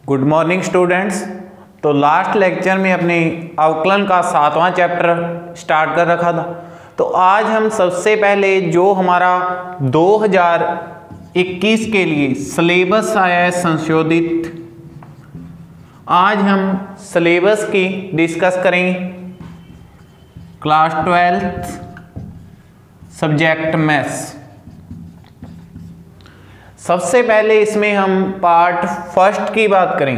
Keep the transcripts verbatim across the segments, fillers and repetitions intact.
Good morning students. तो last lecture में अपने अवकलन का सातवां चैप्टर स्टार्ट कर रखा था। तो आज हम सबसे पहले जो हमारा दो हज़ार इक्कीस के लिए सिलेबस आया है संशोधित, आज हम सिलेबस की डिस्कस करेंगे। Class twelfth subject maths. सबसे पहले इसमें हम पार्ट फर्स्ट की बात करेंगे।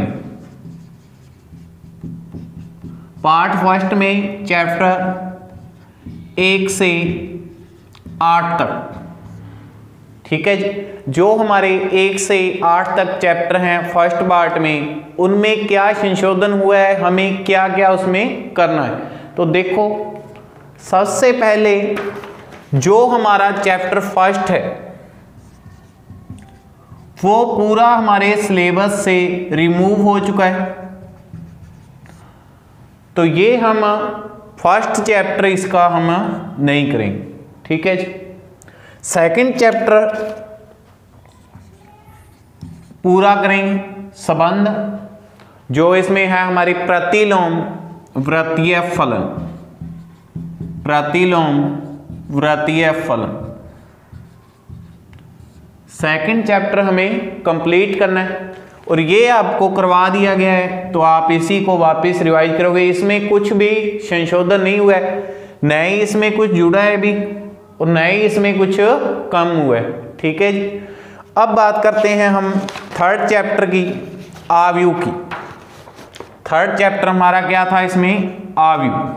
पार्ट फर्स्ट में चैप्टर एक से आठ तक, ठीक है जी। जो हमारे एक से आठ तक चैप्टर हैं फर्स्ट पार्ट में, उनमें क्या संशोधन हुआ है, हमें क्या क्या उसमें करना है। तो देखो, सबसे पहले जो हमारा चैप्टर फर्स्ट है वो पूरा हमारे सिलेबस से रिमूव हो चुका है। तो ये हम फर्स्ट चैप्टर इसका हम नहीं करेंगे, ठीक है जी। सेकंड चैप्टर पूरा करेंगे, संबंध, जो इसमें है हमारी प्रतिलोम वृत्तीय फलन, प्रतिलोम वृत्तीय फलन। सेकंड चैप्टर हमें कंप्लीट करना है और ये आपको करवा दिया गया है, तो आप इसी को वापस रिवाइज करोगे। इसमें कुछ भी संशोधन नहीं हुआ है, न ही इसमें कुछ जुड़ा है भी और न ही इसमें कुछ कम हुआ है, ठीक है जी। अब बात करते हैं हम थर्ड चैप्टर की, आव्यूह की। थर्ड चैप्टर हमारा क्या था इसमें? आव्यूह।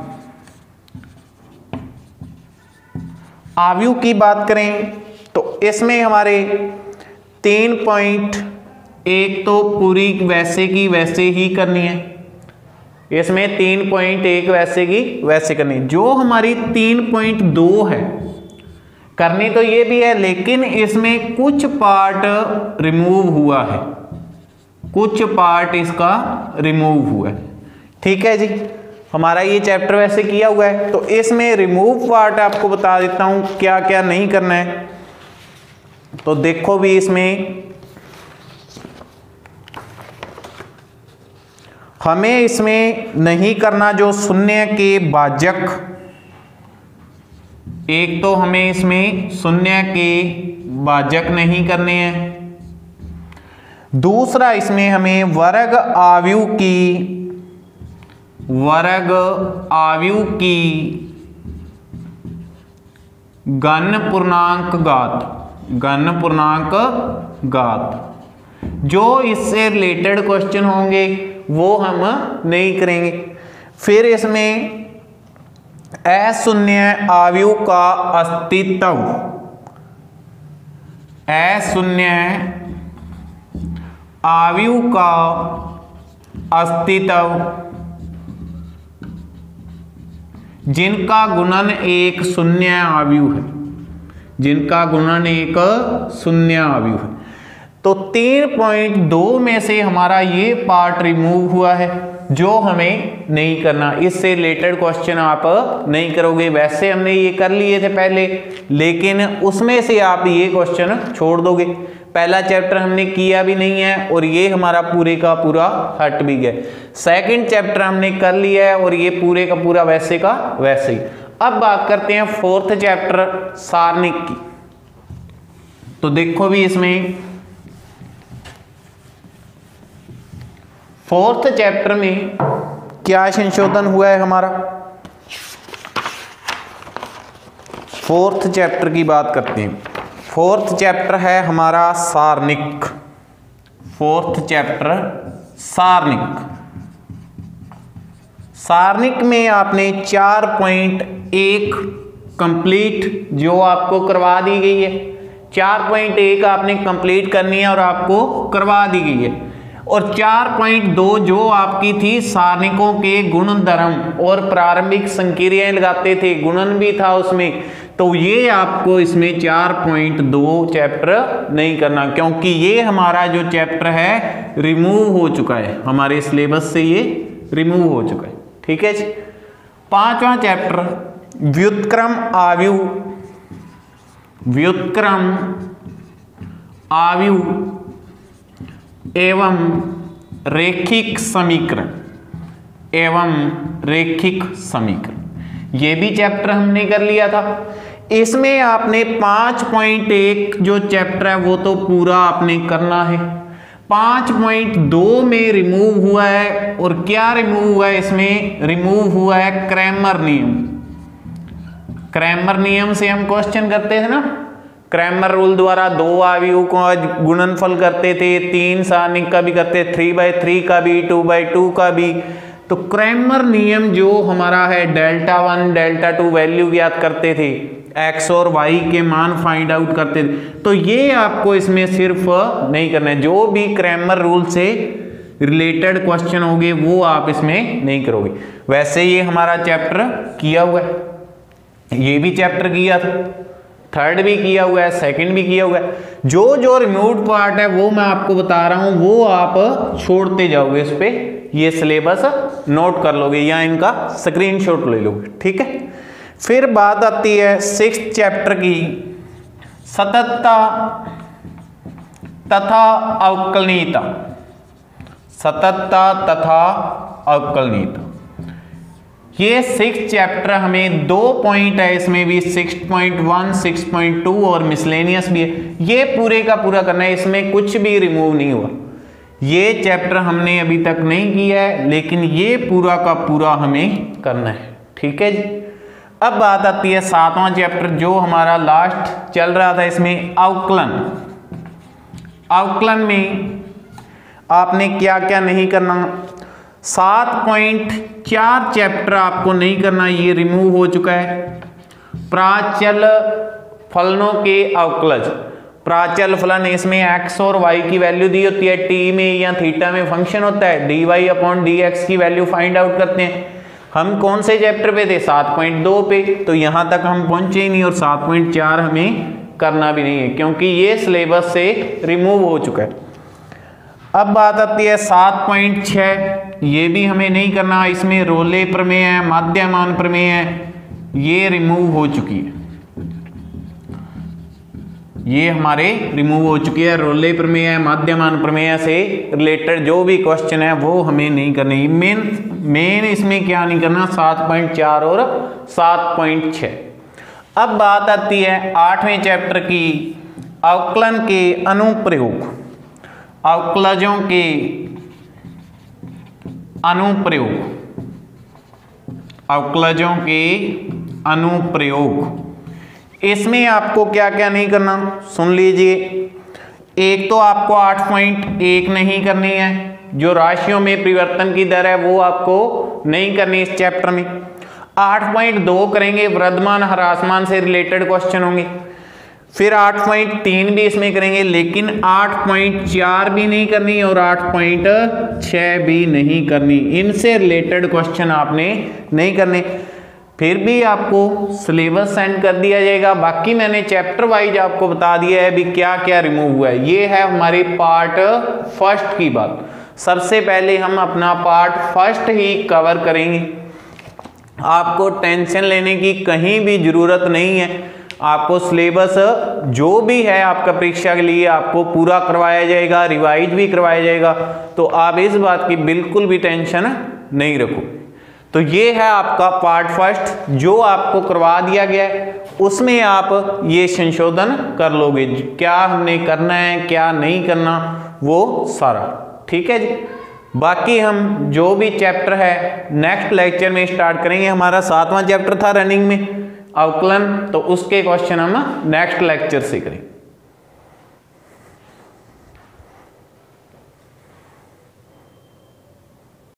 आव्यूह की बात करें तो इसमें हमारे तीन पॉइंट एक तो पूरी वैसे की वैसे ही करनी है। इसमें तीन पॉइंट एक वैसे की वैसे करनी है। जो हमारी तीन पॉइंट दो है करनी तो ये भी है, लेकिन इसमें कुछ पार्ट रिमूव हुआ है, कुछ पार्ट इसका रिमूव हुआ है, ठीक है जी। हमारा ये चैप्टर वैसे किया हुआ है, तो इसमें रिमूव पार्ट आपको बता देता हूं क्या क्या नहीं करना है। तो देखो भी, इसमें हमें इसमें नहीं करना जो शून्य के भाजक, एक तो हमें इसमें शून्य के भाजक नहीं करने हैं। दूसरा, इसमें हमें वर्ग आव्यूह की, वर्ग आव्यूह की घन पूर्णांक घात, घन पूर्णांक घात, जो इससे रिलेटेड क्वेश्चन होंगे वो हम नहीं करेंगे। फिर इसमें अशून्य आव्यूह का अस्तित्व, अशून्य आव्यूह का अस्तित्व, जिनका गुणन एक शून्य आव्यूह है, जिनका गुणन एक शून्य आव्यूह है। तो तीन पॉइंट दो में से हमारा ये पार्ट रिमूव हुआ है जो हमें नहीं करना। इससे रिलेटेड क्वेश्चन आप नहीं करोगे। वैसे हमने ये कर लिए थे पहले, लेकिन उसमें से आप ये क्वेश्चन छोड़ दोगे। पहला चैप्टर हमने किया भी नहीं है और ये हमारा पूरे का पूरा हट भी गया। सेकंड चैप्टर हमने कर लिया है और ये पूरे का पूरा वैसे का वैसे ही। अब बात करते हैं फोर्थ चैप्टर सारणिक की। तो देखो भी, इसमें फोर्थ चैप्टर में क्या संशोधन हुआ है हमारा। फोर्थ चैप्टर की बात करते हैं। फोर्थ चैप्टर है हमारा सारणिक। Fourth chapter सारणिक। सारणिक में आपने चार पॉइंट एक कंप्लीट जो आपको करवा दी गई है, चार पॉइंट एक आपने कंप्लीट करनी है और आपको करवा दी गई है। और चार पॉइंट दो जो आपकी थी सारणिकों के गुणधर्म और प्रारंभिक संक्रियाएं लगाते थे, गुणन भी था उसमें, तो ये आपको इसमें चार पॉइंट दो चैप्टर नहीं करना, क्योंकि ये हमारा जो चैप्टर है रिमूव हो चुका है, हमारे सिलेबस से ये रिमूव हो चुका है, ठीक है जी। पांचवा चैप्टर व्युत्क्रम आव्यूह, व्युत्क्रम आव्यूह एवं रेखिक समीकरण एवं रेखिक समीकरण, ये भी चैप्टर हमने कर लिया था। इसमें आपने पाँच पॉइंट एक जो चैप्टर है वो तो पूरा आपने करना है। पाँच पॉइंट दो में रिमूव हुआ है, और क्या रिमूव हुआ है इसमें? रिमूव हुआ है क्रैमर नियम। क्रैमर नियम से हम क्वेश्चन करते थे ना, क्रैमर रूल द्वारा दो आव्यूह को गुणनफल करते थे, तीन सारणिक का भी करते, थ्री बाई थ्री का भी, टू बाई टू का भी। तो क्रैमर नियम जो हमारा है, delta one delta two value ज्ञात करते थे, एक्स और वाई के मान फाइंड आउट करते थे, तो ये आपको इसमें सिर्फ नहीं करना है। जो भी क्रैमर रूल से रिलेटेड क्वेश्चन होंगे वो आप इसमें नहीं करोगे। वैसे ये हमारा चैप्टर किया हुआ है, ये भी चैप्टर किया था, थर्ड भी किया हुआ है, सेकंड भी किया हुआ है। जो जो रिमूव्ड पार्ट है वो मैं आपको बता रहा हूं, वो आप छोड़ते जाओगे, इस पे ये सिलेबस नोट कर लोगे या इनका स्क्रीनशॉट ले लोगे, ठीक है। फिर बात आती है सिक्स्थ चैप्टर की, सततता तथा अवकलनीयता। सततता तथा अवकलनीयता, ये सिक्स चैप्टर हमें दो पॉइंट है इसमें भी, six point one, six point two और मिसलेनियस भी है। ये पूरे का पूरा करना है, इसमें कुछ भी रिमूव नहीं हुआ। ये चैप्टर हमने अभी तक नहीं किया है, लेकिन ये पूरा का पूरा हमें करना है, ठीक है जी। अब बात आती है सातवां चैप्टर जो हमारा लास्ट चल रहा था, इसमें अवकलन। अवकलन में आपने क्या क्या नहीं करना, सात पॉइंट चार चैप्टर आपको नहीं करना, ये रिमूव हो चुका है। प्राचल फलनों के अवकलज, प्राचल फलन, इसमें एक्स और वाई की वैल्यू दी होती है, टी में या थीटा में फंक्शन होता है, D Y upon D X की वैल्यू फाइंड आउट करते हैं। हम कौन से चैप्टर पे थे? सात पॉइंट दो पे, तो यहां तक हम पहुंचे ही नहीं, और सात पॉइंट चार हमें करना भी नहीं है क्योंकि ये सिलेबस से रिमूव हो चुका है। अब बात आती है सात पॉइंट छह, ये भी हमें नहीं करना, इसमें रोले प्रमेय है, माध्यमान प्रमेय है, ये रिमूव हो चुकी है, ये हमारे रिमूव हो चुकी है। रोले प्रमेय है, माध्यमान प्रमेय से रिलेटेड जो भी क्वेश्चन है वो हमें नहीं करने। मेन मेन इसमें क्या नहीं करना, सात पॉइंट चार और सात पॉइंट छह। अब बात आती है आठवें चैप्टर की, अवकलन के अनुप्रयोग। अवकलजों के अनुप्रयोग, अवकलजों के अनुप्रयोग, इसमें आपको क्या क्या नहीं करना सुन लीजिए। एक तो आपको आठ पॉइंट एक नहीं करनी है, जो राशियों में परिवर्तन की दर है वो आपको नहीं करनी इस चैप्टर में। आठ पॉइंट दो करेंगे, वृद्धमान ह्रासमान से रिलेटेड क्वेश्चन होंगे। फिर आठ पॉइंट तीन भी इसमें करेंगे, लेकिन आठ पॉइंट चार भी नहीं करनी और आठ पॉइंट छह भी नहीं करनी, इनसे रिलेटेड क्वेश्चन आपने नहीं करने। फिर भी आपको सिलेबस सेंड कर दिया जाएगा। बाकी मैंने चैप्टर वाइज आपको बता दिया है भी क्या क्या रिमूव हुआ है। ये है हमारी पार्ट फर्स्ट की बात। सबसे पहले हम अपना पार्ट फर्स्ट ही कवर करेंगे, आपको टेंशन लेने की कहीं भी जरूरत नहीं है। आपको सिलेबस जो भी है आपका परीक्षा के लिए आपको पूरा करवाया जाएगा, रिवाइज भी करवाया जाएगा, तो आप इस बात की बिल्कुल भी टेंशन नहीं रखो। तो ये है आपका पार्ट फर्स्ट जो आपको करवा दिया गया है, उसमें आप ये संशोधन कर लोगे, क्या हमने करना है क्या नहीं करना वो सारा, ठीक है जी। बाकी हम जो भी चैप्टर है नेक्स्ट लेक्चर में स्टार्ट करेंगे। हमारा सातवां चैप्टर था रनिंग में अवकलन, तो उसके क्वेश्चन हम नेक्स्ट लेक्चर से करेंगे।